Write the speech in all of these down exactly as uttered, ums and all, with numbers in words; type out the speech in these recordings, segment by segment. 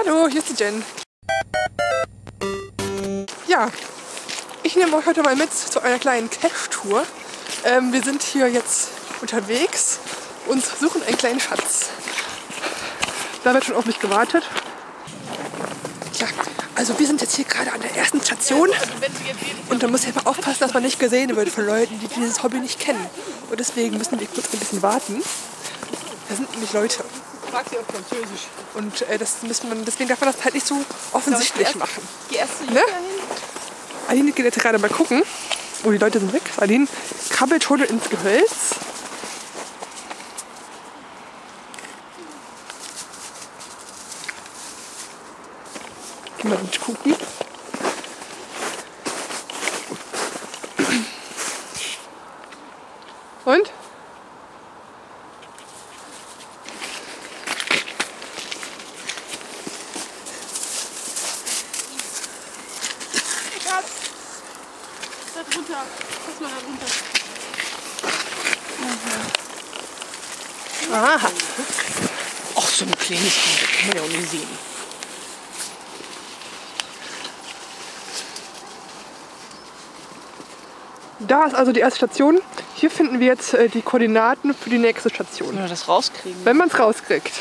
Hallo, hier ist die Jen. Ja, ich nehme euch heute mal mit zu einer kleinen Cache-Tour. Ähm, wir sind hier jetzt unterwegs und suchen einen kleinen Schatz. Da wird schon auf mich gewartet. Ja, also wir sind jetzt hier gerade an der ersten Station und da muss ich mal aufpassen, dass man nicht gesehen wird von Leuten, die dieses Hobby nicht kennen. Und deswegen müssen wir kurz ein bisschen warten. Da sind nämlich Leute. Frag sie auf Französisch. Und äh, das müssen man, deswegen darf man das halt nicht so offensichtlich erst, machen. Geh erst zu ne? Aline geht jetzt gerade mal gucken. Oh, die Leute sind weg. Aline krabbelt schon ins Gehölz. Geh mal nicht gucken. Und? Da drunter. Lass mal da runter. Aha. Ach, so eine Kleinigkeit, kann man ja auch nicht sehen. Da ist also die erste Station. Hier finden wir jetzt äh, die Koordinaten für die nächste Station. Wenn wir das rauskriegen. Wenn man es rauskriegt.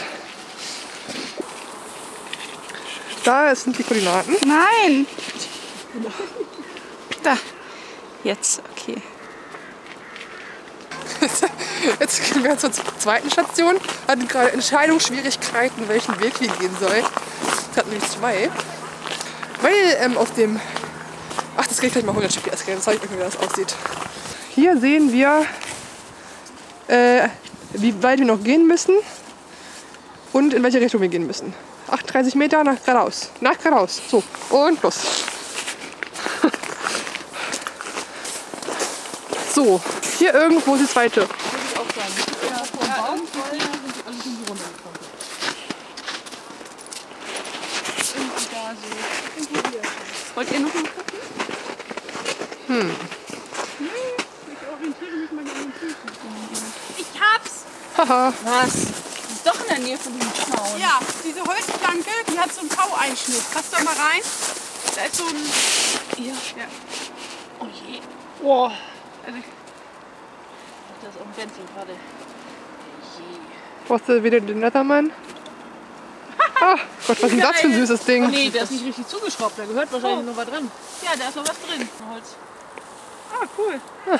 Da sind die Koordinaten. Nein! Da. Jetzt, okay. Jetzt gehen wir zur zweiten Station. Wir hatten gerade Entscheidungsschwierigkeiten, welchen Weg wir gehen sollen. Es hat nämlich zwei. Weil ähm, auf dem... Ach, das kann ich gleich mal hundert G P S gehen. Das zeige ich euch, wie das aussieht. Hier sehen wir, äh, wie weit wir noch gehen müssen und in welche Richtung wir gehen müssen. achtunddreißig Meter nach geradeaus. Nach geradeaus. So, und los. So, hier irgendwo ist die zweite. Wollt ihr noch mal gucken? Hm. Ich orientiere mich mal hier an den Füßen. Ich hab's! Haha. Was? Ist doch in der Nähe von diesem Zaun. Ja, diese Holzplanke, die hat so einen V-Einschnitt. Passt da mal rein. Da ist so ein... Hier. Ja. Oh je. Boah. Also ich, Ach, da ist auch ein Benzin gerade. Je. Brauchst du wieder den Nethermann? Ach Gott, was ist denn das für ein süßes Ding? Oh nee, der ist nicht richtig zugeschraubt. Da gehört wahrscheinlich Oh. noch was dran. ja, da ist noch was drin. Holz. Ah, cool.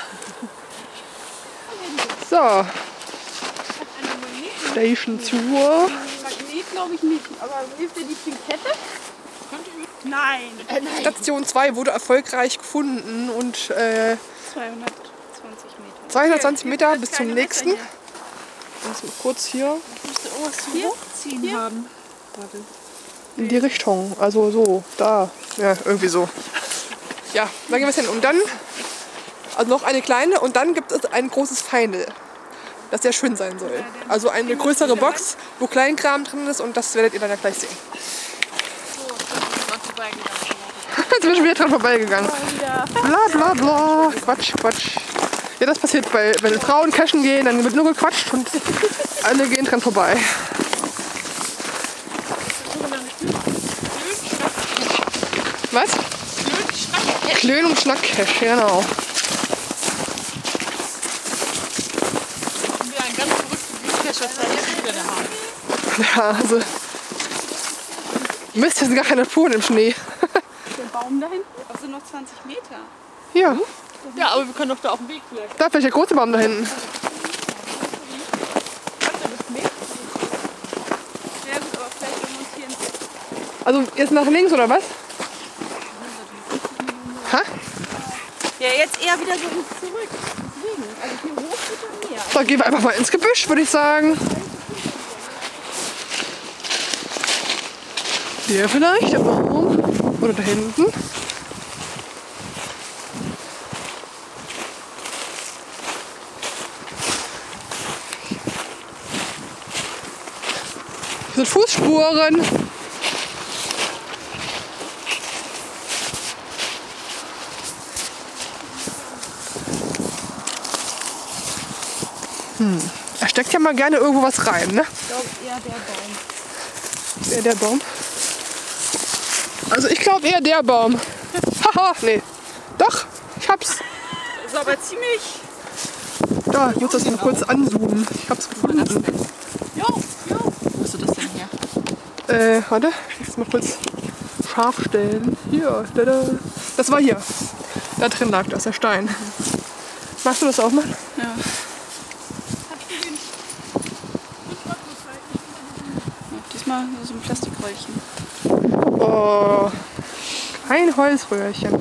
So, Eine Magnet. Station Tour. Magnet glaube ich nicht. Aber hilft dir die Pinkette? Nein. Äh, nein. Station zwei wurde erfolgreich gefunden und äh, zweihundertzwanzig Meter. zweihundertzwanzig Meter Hier, bis jetzt zum keine nächsten. Messer Jetzt mal kurz hier Müsste irgendwas zum Hier? Hochziehen Hier? haben. Warte. in die Richtung. Also so, da. Ja, irgendwie so. Ja, da gehen wir hin. Und dann, also noch eine kleine und dann gibt es ein großes Final, das sehr schön sein soll. Also eine größere Box, wo Kleinkram drin ist und das werdet ihr dann ja gleich sehen. So, ich bin dran vorbeigegangen. Jetzt sind wir schon wieder dran vorbeigegangen. Bla bla bla. Quatsch, Quatsch. Ja, das passiert, bei, wenn Frauen cashen gehen, dann wird nur gequatscht und alle gehen dran vorbei. Was? Klön- und Schnack-Cash, genau. Wieder ein ganz verrücktes Cacher wieder in der Hand. Ja, also. Mist, hier sind gar keine Spuren im Schnee. Der Baum da hinten? Das sind noch zwanzig Meter. Ja, Ja, aber wir können doch da auf dem Weg vielleicht. da vielleicht der große Baum da hinten. Ja gut, aber vielleicht remontieren wir. Also jetzt nach links oder was? Ha? Ja, jetzt eher wieder so zurück. Deswegen. Also hier hoch geht er mehr. So, gehen wir einfach mal ins Gebüsch, würde ich sagen. Hier vielleicht, der Baum. Oder da hinten. Hier sind Fußspuren. Hm. Er steckt ja mal gerne irgendwo was rein, ne? Ich glaube eher der Baum. Der, der Baum. Also ich glaube eher der Baum. Haha, nee. Doch, ich hab's. Das ist aber ziemlich... Da, ich muss das mal kurz anzoomen. Ich hab's gefunden. Jo, jo. Wo hast du das denn her? Äh, warte, ich muss mal kurz scharf stellen. Hier, da, da. Das war hier. Da drin lag das, der Stein. Magst du das auch mal? Ja. Diesmal so ein Plastikröllchen. Oh, kein Holzröhrchen.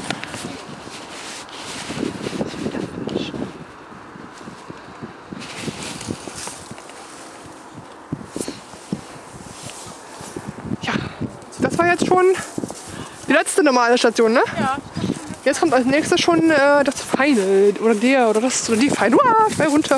Ja, das war jetzt schon die letzte normale Station, ne? Ja. Jetzt kommt als nächstes schon äh, das Feine. Oder der oder das oder die Feine. Uah, ich fall runter.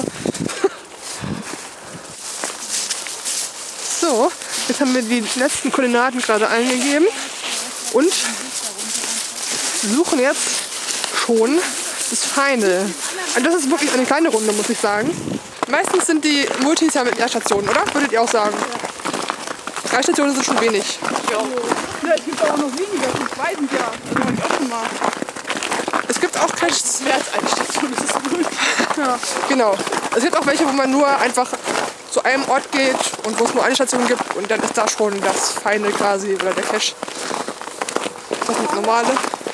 So, jetzt haben wir die letzten Koordinaten gerade eingegeben und suchen jetzt schon das Feine. Also das ist wirklich eine kleine Runde, muss ich sagen. Meistens sind die Multis ja mit mehr Stationen, oder? Würdet ihr auch sagen? Drei Stationen sind schon wenig. Ja, es gibt auch noch weniger. Ich weiß nicht, ja. Das habe ich auch schon mal. Es gibt auch Caches. Mehr als eine Station, das ist gut. Ja, genau. Es gibt auch welche, wo man nur einfach zu einem Ort geht und wo es nur eine Station gibt und dann ist da schon das Feine quasi oder der Cache. Das sind normale.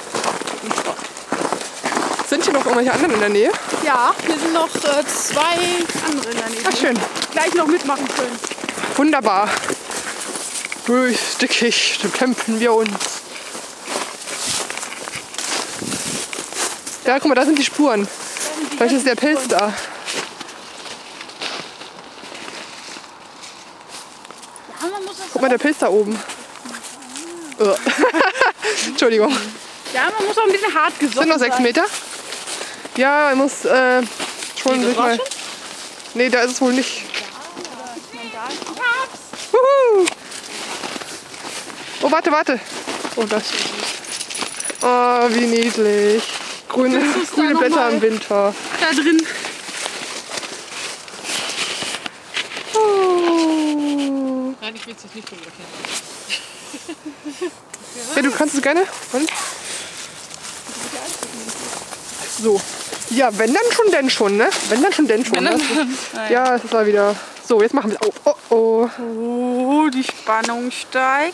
Sind hier noch irgendwelche anderen in der Nähe? Ja, hier sind noch äh, zwei andere in der Nähe. Ach, schön. Die gleich noch mitmachen können. Wunderbar. Durch Dickicht kämpfen wir uns. Ja, guck mal, da sind die Spuren. Vielleicht ist der Pilz da. Ja, man muss das Guck mal, der Pilz da oben. Oh. Entschuldigung. Ja, man muss auch ein bisschen hart gesonnen Sind noch sechs sein. Meter? Ja, man muss äh, schon Nee, das sich war's mal. schon? Nee, da ist es wohl nicht. Ich hab's. Wuhu. Oh, warte, warte. Oh, das. Oh, wie niedlich. Grüne, Das ist da grüne noch Blätter mal- im Winter. Da drin. Oh. Nein, ich will es nicht fotografieren. Ja, du kannst es gerne. Und? So. Ja, wenn dann schon, denn schon, ne? Wenn dann schon, denn schon. Ne? Ja, es ist mal wieder. So, jetzt machen wir es. Oh, oh, oh. Oh, die Spannung steigt.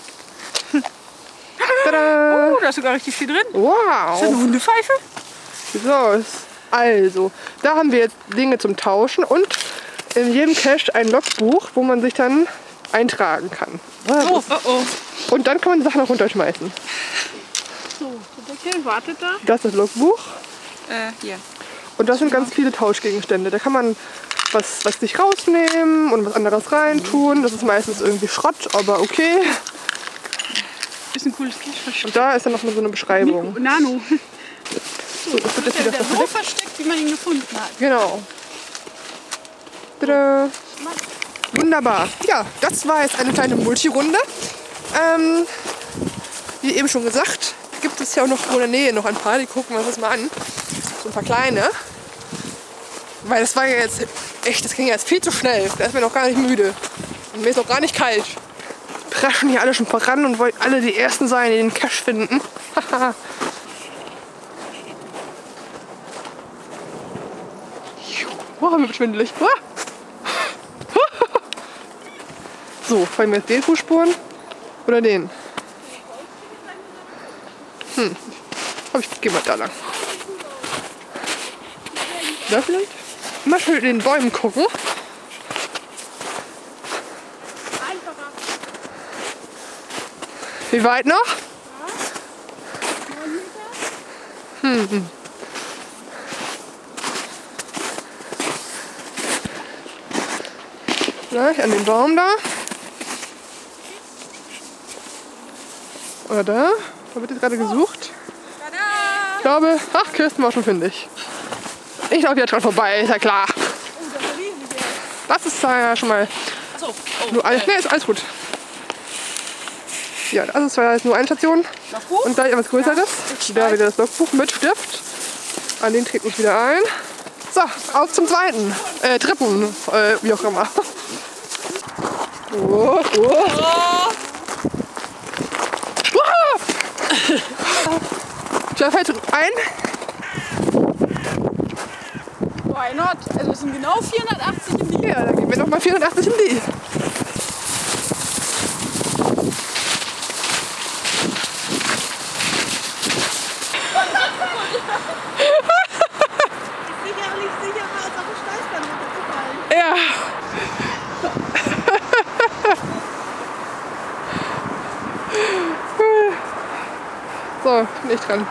Tada. Oh, da ist sogar richtig viel drin. Ist das Wow. eine Hundepfeife? Sieht so aus. Also, da haben wir jetzt Dinge zum Tauschen und in jedem Cache ein Logbuch, wo man sich dann eintragen kann. Oh, oh, oh. Und dann kann man die Sachen auch runterschmeißen. So, der Deckel wartet da. Das ist das Logbuch. Äh, hier. Und das sind ganz viele Tauschgegenstände. Da kann man was, was sich rausnehmen und was anderes reintun. Das ist meistens irgendwie Schrott, aber okay. Ist ein cooles Cache. Und da ist dann noch mal so eine Beschreibung. Nano. So, das wird jetzt Der, wieder der so verdeckt. versteckt, wie man ihn gefunden hat. Genau. Tada. Wunderbar. Ja, das war jetzt eine kleine Multirunde. Ähm, wie eben schon gesagt, gibt es ja auch noch in der Nähe noch ein paar. Die gucken wir uns das mal an. So ein paar kleine. Weil das war ja jetzt echt, das ging ja jetzt viel zu schnell. Da ist mir noch gar nicht müde. Und mir ist noch gar nicht kalt. Preschen hier alle schon voran und wollen alle die Ersten sein, die den Cache finden. Oh, mir wird schwindelig. So, folgen wir jetzt den Fußspuren oder den? Hm. Aber ich gehe mal da lang. Da vielleicht? Mal schön in den Bäumen gucken. Wie weit noch? Hm. hm. Gleich an den Baum da. Oder da. Da wird jetzt gerade gesucht. Ich glaube, ach, Kirsten war schon fündig. Ich laufe jetzt dran vorbei, ist ja klar. Das ist ja schon mal. Achso, oh. Nur alles, nee, ist alles gut. Ja, das ist zwar jetzt nur eine Station. Logbuch? Und gleich etwas Größeres. Da wieder das Logbuch mit Stift. An den treten ich wieder ein. So, auf zum zweiten. Äh, dritten. Äh, wie auch immer. Oh, oh. Oh. Wow. Da fällt ein. Why not? Also es sind genau vierhundertachtzig in die. Ja, dann gehen wir nochmal vierhundertachtzig in die. Sicherlich sicherer als auf dem Steißbahn runterzufallen. Ja. So, nicht dran.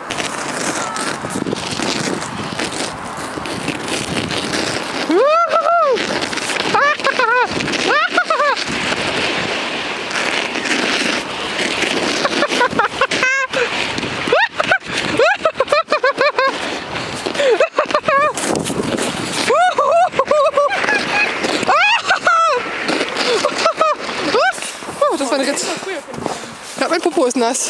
Oh, das war ein Ritz. Ja, mein Popo ist nass.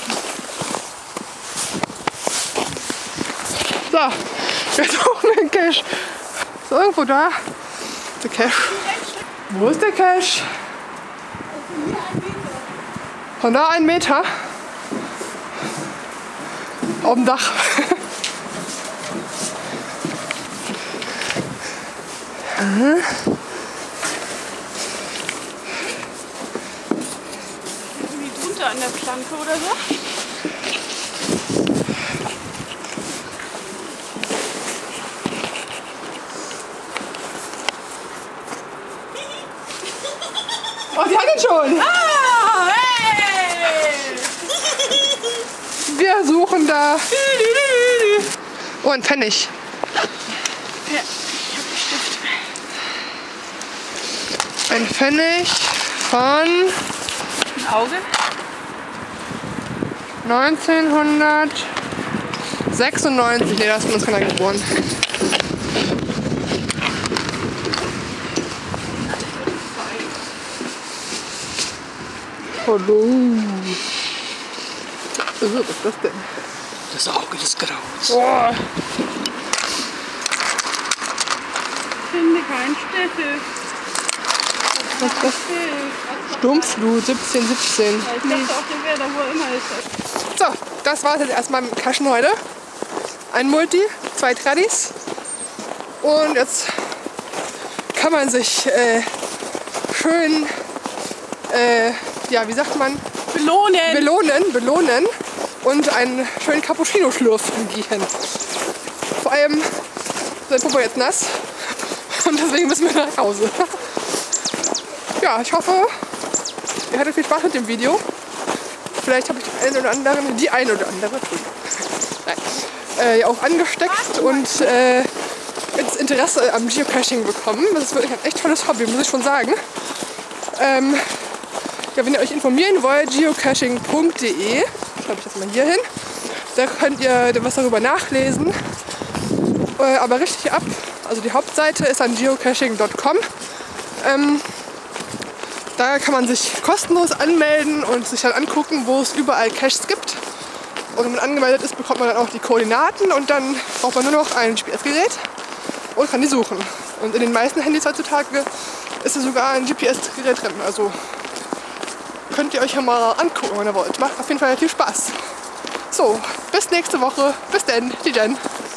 So, wir suchen den Cache. Ist irgendwo da? Der Cache. Wo ist der Cache? Von da ein Meter. Auf dem Dach. Irgendwie drunter an der Planke oder so. Oh, die hat ihn schon. Ah, hey! Wir suchen da. Oh, ein Pfennig. Ja, ich hab den Stift. Ein Pfennig von Ein Auge. neunzehnhundertsechsundneunzig. Nee, da ist von uns keiner geboren. Hallo. Was ist das denn? Das Auge des Grauens. Boah. Ich finde keinen Stift. Was ist das? Stumpfblut siebzehn siebzehn. Ich dachte auch, der wäre da, wo er immer ist. So, das war es jetzt erstmal mit dem Cachen heute. Ein Multi, zwei Tradis. Und jetzt kann man sich äh, schön, äh, ja, wie sagt man? Belohnen! Belohnen, belohnen und einen schönen Cappuccino schlürfen gehen. Vor allem ist mein Popo jetzt nass und deswegen müssen wir nach Hause. Ja, ich hoffe, ihr hattet viel Spaß mit dem Video. Vielleicht habe ich den einen oder anderen, die eine oder andere, nein, äh, ja auch angesteckt und äh, jetzt Interesse am Geocaching bekommen. Das ist wirklich ein echt tolles Hobby, muss ich schon sagen. Ähm, ja, wenn ihr euch informieren wollt, geocaching punkt de, schreibe ich das mal hier hin, da könnt ihr was darüber nachlesen. Äh, aber richtig ab, also die Hauptseite ist an geocaching punkt com. Ähm, Da kann man sich kostenlos anmelden und sich dann angucken, wo es überall Caches gibt. Und wenn man angemeldet ist, bekommt man dann auch die Koordinaten und dann braucht man nur noch ein G P S-Gerät und kann die suchen. Und in den meisten Handys heutzutage ist da sogar ein G P S-Gerät drin. Also könnt ihr euch ja mal angucken, wenn ihr wollt. Macht auf jeden Fall viel Spaß. So, bis nächste Woche. Bis dann. Die Jen.